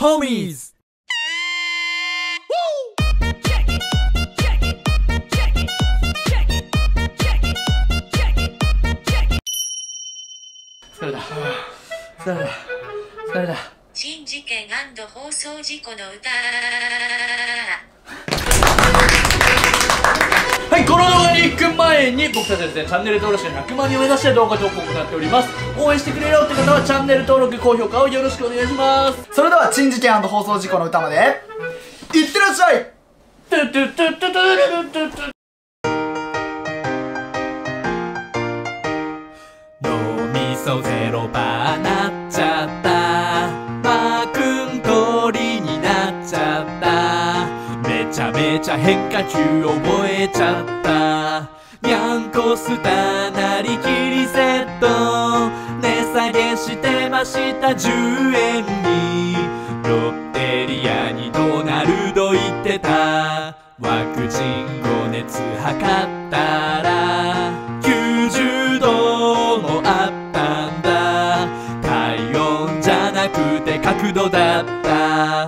homies! 疲れた。疲れた。 珍事件&放送事故の歌。 はい、この動画に行く前に僕たちですね、チャンネル登録者100万人を目指して動画投稿を行っております。応援してくれよって方はチャンネル登録、高評価をよろしくお願いします。 それでは珍事件&放送事故の歌までいってらっしゃい。 トゥトゥトゥトゥトゥトゥトゥ。 脳みそゼロパーなっちゃった。マー君鳥になっちゃった。めちゃめちゃ変化球覚えちゃった。にゃんこスターなりきりセット値下げしてました10円に。ロッテリアにドナルド行ってた。ワクチン後熱測ったら90度もあったんだ。体温じゃなくて角度だった。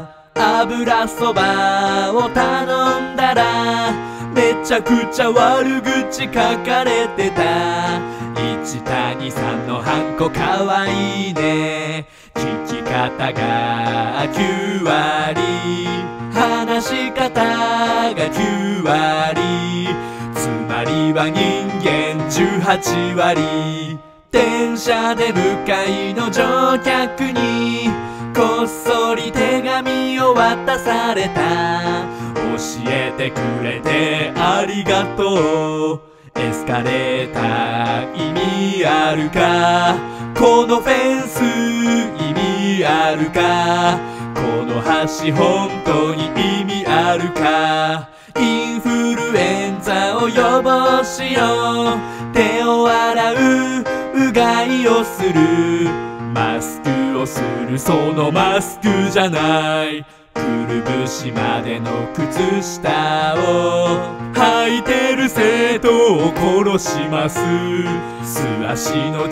油そばを頼んだらめちゃくちゃ悪口書かれてた。一谷さんのハンコかわいいね。聞き方が9割話し方が9割つまりは人間18割。電車で向かいの乗客にこっそり手紙を渡された。教えてくれてありがとう。エスカレーター意味あるか。このフェンス意味あるか。この橋本当に意味あるか。インフルエンザを予防しよう。手を洗ううがいをする。マスクをするそのマスクじゃない。くるぶしまでの靴下を履いてる生徒を殺します。素足の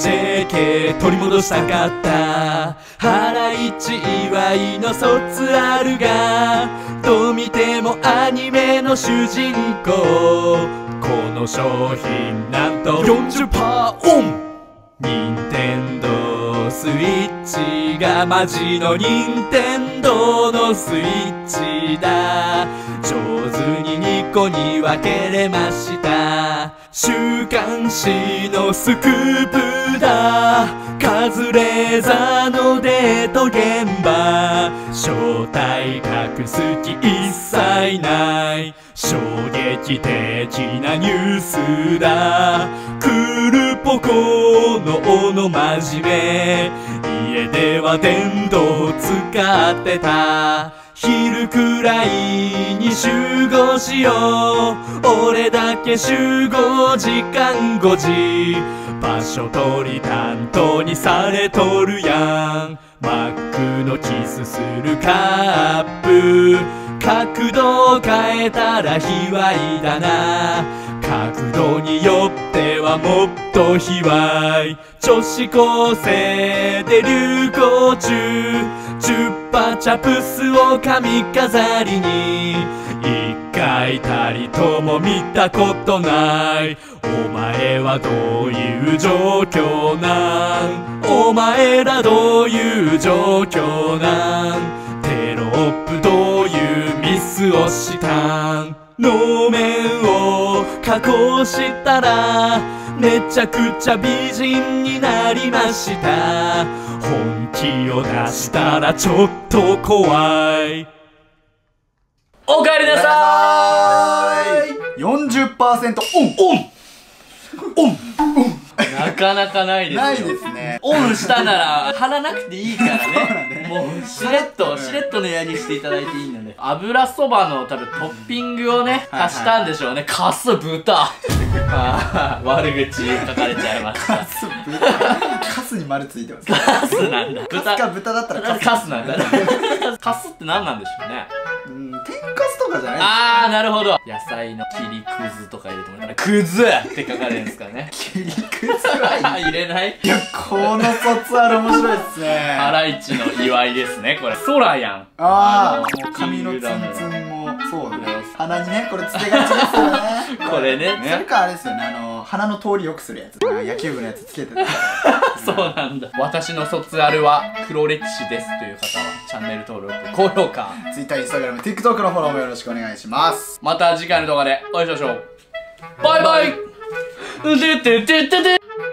JK 取り戻したかった。ハライチ祝いの卒アルがどう見てもアニメの主人公。この商品なんと 40% オン。任天堂スイッチがマジの任天堂のスイッチだ。上手に2個に分けれました。週刊誌のスクープだ。カズレーザーのデート現場正体隠す気一切ない。衝撃的なニュースだ。クールポコの小野真面目家では電動使ってた。昼くらいに集合しよう。俺だけ集合時間5時。場所取り担当にされとるやん。マックのキスするカップ角度を変えたら卑猥だな。角度によってはもっと卑猥。女子高生で流行中チュッパチャプスを髪飾りに。一回たりとも見たことない。お前はどういう状況なん。お前らどういう状況なん。テロップどういうミスをしたん。能面を加工したらめちゃくちゃ美人になりました。本気を出したらちょっと怖い。 おかえりなさーい。 40% オンオンなかなかないですよ。 ないですね。 オンしたなら貼らなくていいからね。もうしれっとの部屋にしていただいていいので。油そばの多分トッピングをね足したんでしょうね。カス豚悪口書かれちゃいました。 カスに丸ついてます。 カスなんだ。 カスか豚だったらカスなんだ。カスって何なんでしょうね。 天かすとかじゃないあー、なるほど。野菜の切りくずとか入れてもらったら、くずって書かれるんですかね。 切りくずは入れない。 いや、この卒アル面白いっすね。 ハライチの祝いですね、これ。空やん。 ああ、もう髪のツンツンも、そうだね。鼻にね、これつけがちですよね。 これね。 それかあれですよね、鼻の通りよくするやつ。野球部のやつつけてた。 そうなんだ。私の卒アルは黒歴史ですという方は、チャンネル登録、高評価。 Twitter、Instagram、TikTok のフォローもよろしくお願いします。 また次回の動画でお会いしましょう。バイバイ。うててててて。